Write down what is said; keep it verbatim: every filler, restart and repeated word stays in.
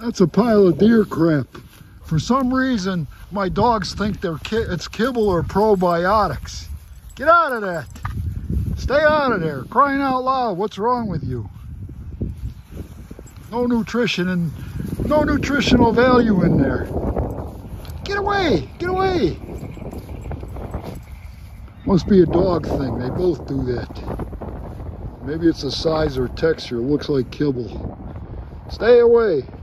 That's a pile of deer crap. For some reason, my dogs think they're ki it's kibble or probiotics. Get out of that. Stay out of there. Crying out loud, what's wrong with you? No nutrition and no nutritional value in there. Get away, get away. Must be a dog thing, they both do that. Maybe it's the size or texture, it looks like kibble. Stay away.